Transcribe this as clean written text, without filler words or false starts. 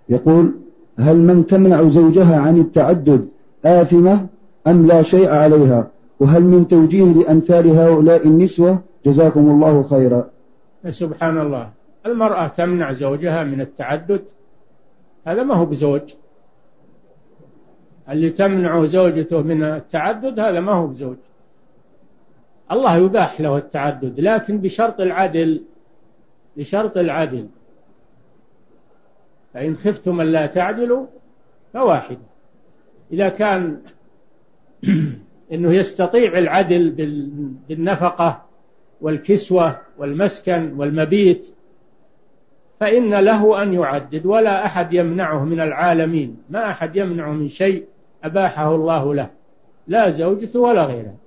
يقول: هل من تمنع زوجها عن التعدد آثمة أم لا شيء عليها؟ وهل من توجيه لأمثال هؤلاء النسوة؟ جزاكم الله خيرا. سبحان الله، المرأة تمنع زوجها من التعدد؟ هذا ما هو بزوج. اللي تمنع زوجته من التعدد هذا ما هو بزوج. الله يباح له التعدد لكن بشرط العدل، بشرط العدل. فإن خفتم أن لا تعدلوا فواحد. إذا كان إنه يستطيع العدل بالنفقة والكسوة والمسكن والمبيت فإن له أن يعدد، ولا أحد يمنعه من العالمين، ما أحد يمنعه من شيء أباحه الله له، لا زوجته ولا غيره.